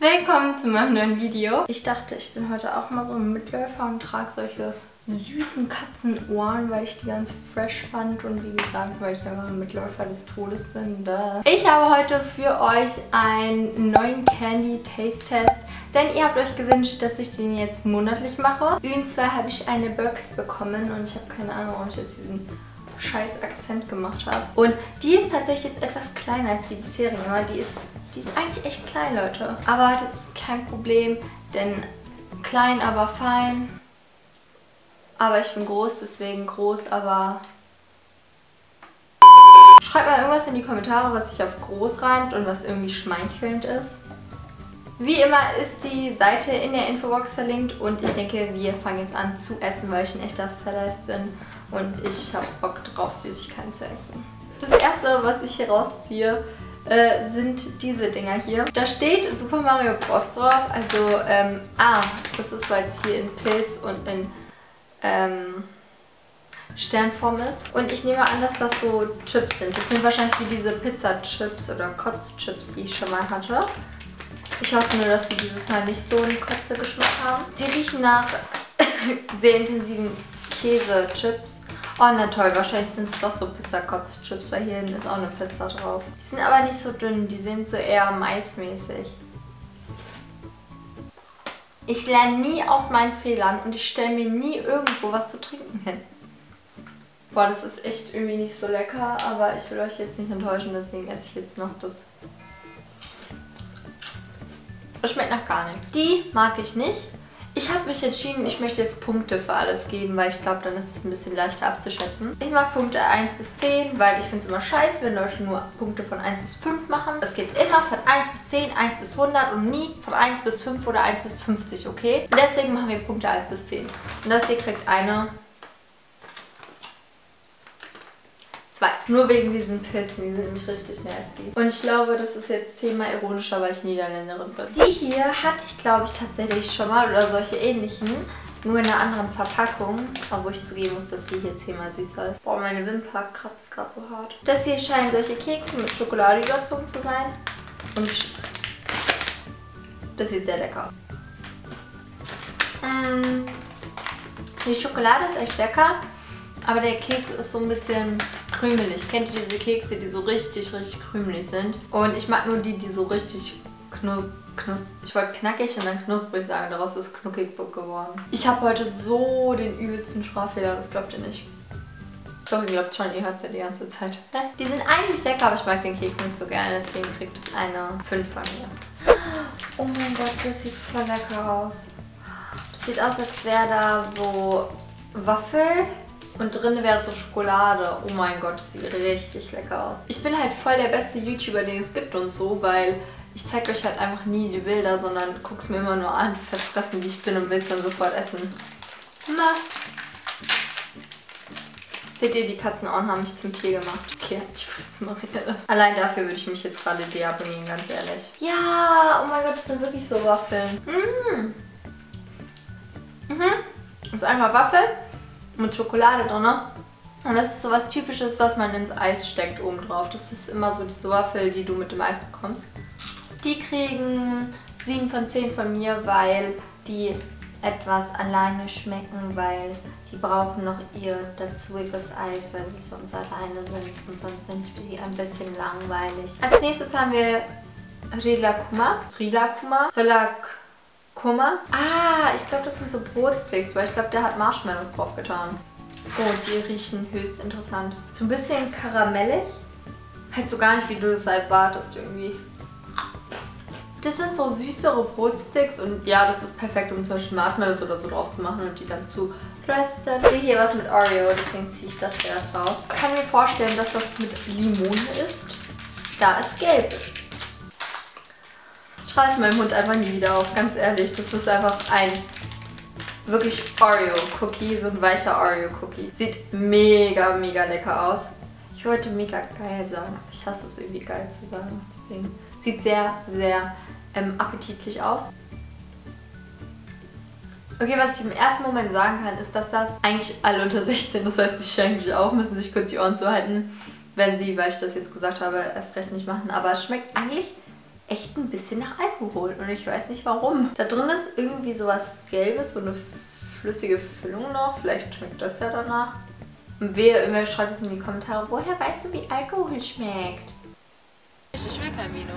Willkommen zu meinem neuen Video. Ich dachte, ich bin heute auch mal so ein Mitläufer und trage solche süßen Katzenohren, weil ich die ganz fresh fand und wie gesagt, weil ich einfach ein Mitläufer des Todes bin. Ich habe heute für euch einen neuen Candy Taste Test, denn ihr habt euch gewünscht, dass ich den jetzt monatlich mache. Und zwar habe ich eine Box bekommen und ich habe keine Ahnung, warum ich jetzt diesen scheiß Akzent gemacht habe. Und die ist tatsächlich jetzt etwas kleiner als die bisherige, aber die ist eigentlich echt klein, Leute. Aber das ist kein Problem, denn klein, aber fein. Aber ich bin groß, deswegen groß, aber... Schreibt mal irgendwas in die Kommentare, was sich auf groß reimt und was irgendwie schmeichelnd ist. Wie immer ist die Seite in der Infobox verlinkt und ich denke, wir fangen jetzt an zu essen, weil ich ein echter Fetteist bin und ich habe Bock drauf, Süßigkeiten zu essen. Das erste, was ich hier rausziehe, sind diese Dinger hier. Da steht Super Mario Bros. Drauf, also, das ist, weil es hier in Pilz und in Sternform ist. Und ich nehme an, dass das so Chips sind. Das sind wahrscheinlich wie diese Pizza-Chips oder Kotz-Chips, die ich schon mal hatte. Ich hoffe nur, dass sie dieses Mal nicht so einen Kotze-Geschmack haben. Die riechen nach sehr intensiven Käse-Chips. Oh, na toll, wahrscheinlich sind es doch so Pizza-Kotz-Chips, weil hier hinten ist auch eine Pizza drauf. Die sind aber nicht so dünn, die sind so eher maismäßig. Ich lerne nie aus meinen Fehlern und ich stelle mir nie irgendwo was zu trinken hin. Boah, das ist echt irgendwie nicht so lecker, aber ich will euch jetzt nicht enttäuschen, deswegen esse ich jetzt noch das. Das schmeckt nach gar nichts. Die mag ich nicht. Ich habe mich entschieden, ich möchte jetzt Punkte für alles geben, weil ich glaube, dann ist es ein bisschen leichter abzuschätzen. Ich mag Punkte 1 bis 10, weil ich finde es immer scheiße, wenn Leute nur Punkte von 1 bis 5 machen. Es geht immer von 1 bis 10, 1 bis 100 und nie von 1 bis 5 oder 1 bis 50, okay? Und deswegen machen wir Punkte 1 bis 10. Und das hier kriegt eine 2. Nur wegen diesen Pilzen, die sind nämlich richtig nasty. Und ich glaube, das ist jetzt Thema ironischer, weil ich Niederländerin bin. Die hier hatte ich, glaube ich, tatsächlich schon mal oder solche ähnlichen, nur in einer anderen Verpackung. Obwohl ich zugeben muss, dass die hier 10-mal süßer ist. Boah, meine Wimper kratzt gerade so hart. Das hier scheinen solche Kekse mit Schokolade überzogen zu sein. Und das sieht sehr lecker aus. Die Schokolade ist echt lecker. Aber der Keks ist so ein bisschen krümelig. Kennt ihr diese Kekse, die so richtig krümelig sind? Und ich mag nur die so richtig ich wollte knackig und dann knusprig sagen. Daraus ist knuckig geworden. Ich habe heute so den übelsten Sprachfehler, das glaubt ihr nicht. Doch, ihr glaubt schon, ihr hört es ja die ganze Zeit. Die sind eigentlich lecker, aber ich mag den Keks nicht so gerne. Deswegen kriegt es eine 5 von mir. Oh mein Gott, das sieht voll lecker aus. Das sieht aus, als wäre da so Waffel. Und drin wäre so Schokolade. Oh mein Gott, das sieht richtig lecker aus. Ich bin halt voll der beste YouTuber, den es gibt und so, weil ich zeige euch halt einfach nie die Bilder, sondern guck's mir immer nur an, verfressen wie ich bin und will's dann sofort essen. Na. Seht ihr, die Katzenohren haben mich zum Tier gemacht. Okay, die Fresse Marielle. Allein dafür würde ich mich jetzt gerade deabonnieren, ganz ehrlich. Ja, oh mein Gott, das sind wirklich so Waffeln. Das ist einfach Waffel mit Schokolade drin. Und das ist so was Typisches, was man ins Eis steckt oben drauf. Das ist immer so diese Waffel, die du mit dem Eis bekommst. Die kriegen 7 von 10 von mir, weil die etwas alleine schmecken, weil die brauchen noch ihr dazuiges Eis, weil sie sonst alleine sind und sonst sind sie ein bisschen langweilig. Als nächstes haben wir Rilakkuma. Ich glaube, das sind so Brotsticks, weil ich glaube, der hat Marshmallows drauf getan. Oh, die riechen höchst interessant. So ein bisschen karamellig. Halt so gar nicht, wie du es erwartest irgendwie. Das sind so süßere Brotsticks und ja, das ist perfekt, um zum Beispiel Marshmallows oder so drauf zu machen und die dann zu rösten. Ich sehe hier was mit Oreo, deswegen ziehe ich das erst raus. Ich kann mir vorstellen, dass das mit Limone ist, da es gelb ist. Ich reiße meinen Mund einfach nie wieder auf, ganz ehrlich. Das ist einfach ein wirklich Oreo-Cookie, so ein weicher Oreo-Cookie. Sieht mega lecker aus. Ich wollte mega geil sagen, aber ich hasse es irgendwie geil zu sagen. Deswegen sieht sehr appetitlich aus. Okay, was ich im ersten Moment sagen kann, ist, dass das eigentlich alle unter 16, das heißt, ich eigentlich auch, müssen sich kurz die Ohren zuhalten, wenn sie, weil ich das jetzt gesagt habe, erst recht nicht machen. Aber es schmeckt eigentlich echt ein bisschen nach Alkohol und ich weiß nicht warum. Da drin ist irgendwie sowas Gelbes, so eine flüssige Füllung noch. Vielleicht schmeckt das ja danach. Und wer schreibt es in die Kommentare, woher weißt du, wie Alkohol schmeckt? Ich will kein Vino.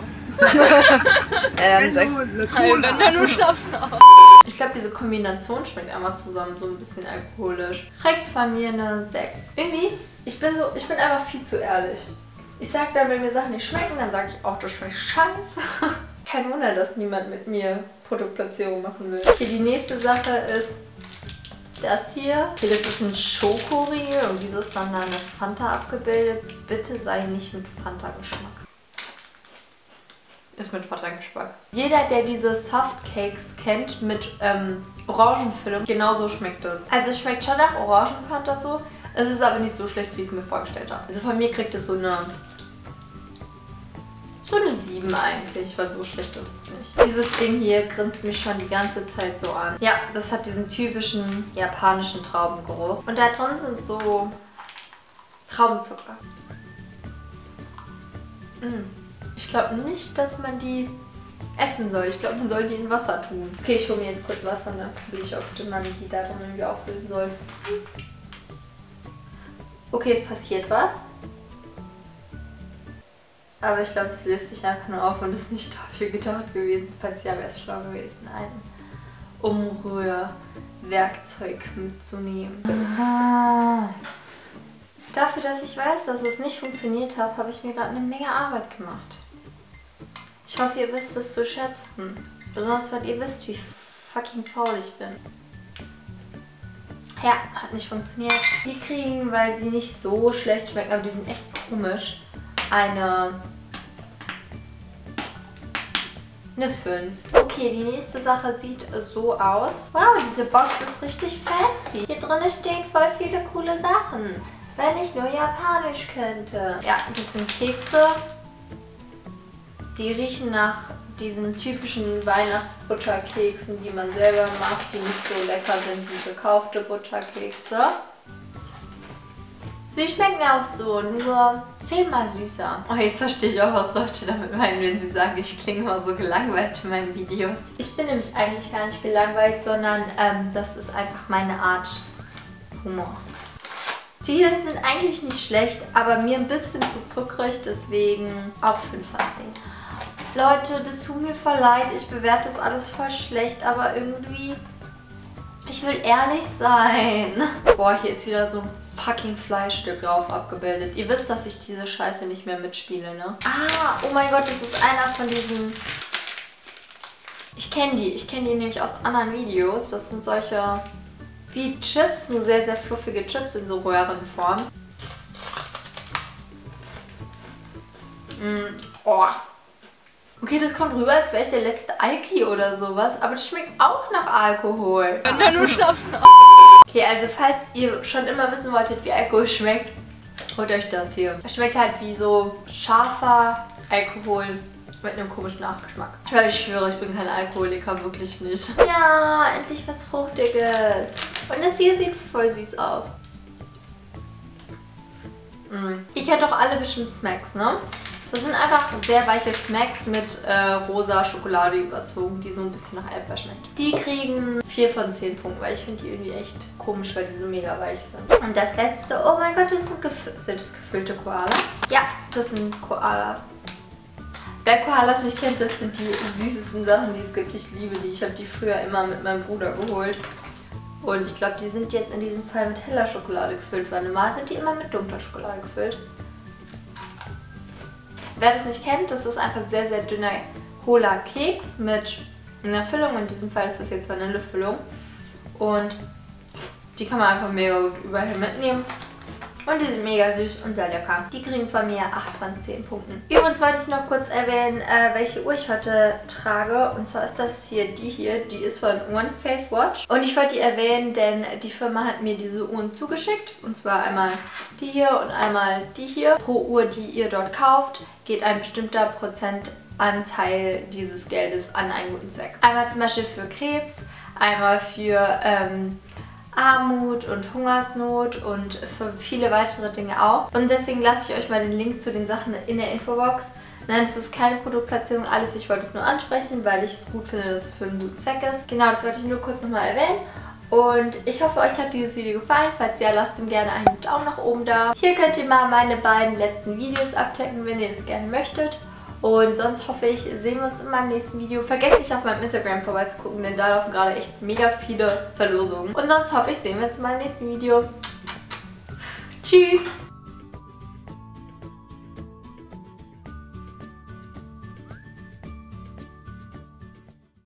Wenn dann nur Schnaps noch. Ich glaube, diese Kombination schmeckt einmal zusammen so ein bisschen alkoholisch. Kriegt von mir eine 6. Irgendwie, ich bin einfach viel zu ehrlich. Ich sag dann, wenn mir Sachen nicht schmecken, dann sage ich auch, das schmeckt scheiße. Kein Wunder, dass niemand mit mir Produktplatzierung machen will. Okay, die nächste Sache ist das hier. Okay, das ist ein Schokoriegel und wieso ist dann da eine Fanta abgebildet? Bitte sei nicht mit Fanta-Geschmack. Ist mit Fanta-Geschmack. Jeder, der diese Softcakes kennt mit Orangenfüllung, genauso schmeckt es. Also es schmeckt schon nach Orangenfanta so. Es ist aber nicht so schlecht, wie ich es mir vorgestellt habe. Also von mir kriegt es so eine 7 eigentlich, weil so schlecht ist es nicht. Dieses Ding hier grinst mich schon die ganze Zeit so an. Ja, das hat diesen typischen japanischen Traubengeruch. Und da drin sind so Traubenzucker. Ich glaube nicht, dass man die essen soll. Ich glaube, man soll die in Wasser tun. Okay, ich hole mir jetzt kurz Wasser und dann probiere ich, ob man die da drin irgendwie auflösen soll. Okay, es passiert was. Aber ich glaube, es löst sich einfach nur auf und ist nicht dafür gedacht gewesen. Falls ja, wäre es schlau gewesen, ein Umrührwerkzeug mitzunehmen. Aha. Dafür, dass ich weiß, dass es nicht funktioniert hat, habe ich mir gerade eine Menge Arbeit gemacht. Ich hoffe, ihr wisst es zu schätzen. Besonders, weil ihr wisst, wie fucking faul ich bin. Ja, hat nicht funktioniert. Die kriegen, weil sie nicht so schlecht schmecken, aber die sind echt komisch, eine 5. Okay, die nächste Sache sieht so aus. Wow, diese Box ist richtig fancy. Hier drin stehen voll viele coole Sachen. Wenn ich nur Japanisch könnte. Ja, das sind Kekse. Die riechen nach diesen typischen Weihnachtsbutterkeksen, die man selber macht, die nicht so lecker sind wie gekaufte Butterkekse. Sie schmecken auch so, nur 10-mal süßer. Oh, jetzt verstehe ich auch, was Leute damit meinen, wenn sie sagen, ich klinge immer so gelangweilt in meinen Videos. Ich bin nämlich eigentlich gar nicht gelangweilt, sondern das ist einfach meine Art Humor. Die hier sind eigentlich nicht schlecht, aber mir ein bisschen zu zuckrig, deswegen auch 5 von 10. Leute, das tut mir voll leid, ich bewerte das alles voll schlecht, aber irgendwie, ich will ehrlich sein. Boah, hier ist wieder so ein fucking Fleischstück drauf abgebildet. Ihr wisst, dass ich diese Scheiße nicht mehr mitspiele, ne? Ah, oh mein Gott, das ist einer von diesen... Ich kenne die nämlich aus anderen Videos. Das sind solche wie Chips, nur sehr, sehr fluffige Chips in so Röhrenform. Oh. Okay, das kommt rüber, als wäre ich der letzte Alki oder sowas, aber das schmeckt auch nach Alkohol. Wenn da nur Schnaps noch. Okay, also falls ihr schon immer wissen wolltet, wie Alkohol schmeckt, holt euch das hier. Es schmeckt halt wie so scharfer Alkohol mit einem komischen Nachgeschmack. Aber ich schwöre, ich bin kein Alkoholiker, wirklich nicht. Ja, endlich was Fruchtiges. Und das hier sieht voll süß aus. Ihr kennt doch alle bestimmt Smacks, ne? Das sind einfach sehr weiche Smacks mit rosa Schokolade überzogen, die so ein bisschen nach Erdbeer schmeckt. Die kriegen 4 von 10 Punkten, weil ich finde die irgendwie echt komisch, weil die so mega weich sind. Und das letzte, oh mein Gott, das sind das gefüllte Koalas? Ja, das sind Koalas. Wer Koalas nicht kennt, das sind die süßesten Sachen, die es gibt. Ich liebe die. Ich habe die früher immer mit meinem Bruder geholt. Und ich glaube, die sind jetzt in diesem Fall mit heller Schokolade gefüllt, weil normal sind die immer mit dunkler Schokolade gefüllt. Wer das nicht kennt, das ist einfach sehr, sehr dünner, hohler Keks mit einer Füllung. In diesem Fall ist das jetzt Vanillefüllung. Und die kann man einfach mega gut überall mitnehmen. Und die sind mega süß und sehr lecker. Die kriegen von mir 8 von 10 Punkten. Übrigens wollte ich noch kurz erwähnen, welche Uhr ich heute trage. Und zwar ist das hier, die ist von One Face Watch. Und ich wollte die erwähnen, denn die Firma hat mir diese Uhren zugeschickt. Und zwar einmal die hier und einmal die hier. Pro Uhr, die ihr dort kauft, geht ein bestimmter Prozentanteil dieses Geldes an einen guten Zweck. Einmal zum Beispiel für Krebs, einmal für Armut und Hungersnot und für viele weitere Dinge auch. Und deswegen lasse ich euch mal den Link zu den Sachen in der Infobox. Nein, das ist keine Produktplatzierung, alles. Ich wollte es nur ansprechen, weil ich es gut finde, dass es für einen guten Zweck ist. Genau, das wollte ich nur kurz nochmal erwähnen. Und ich hoffe, euch hat dieses Video gefallen. Falls ja, lasst ihm gerne einen Daumen nach oben da. Hier könnt ihr mal meine beiden letzten Videos abchecken, wenn ihr das gerne möchtet. Und sonst hoffe ich, sehen wir uns in meinem nächsten Video. Vergesst nicht auf meinem Instagram vorbeizugucken, denn da laufen gerade echt mega viele Verlosungen. Und sonst hoffe ich, sehen wir uns in meinem nächsten Video. Tschüss!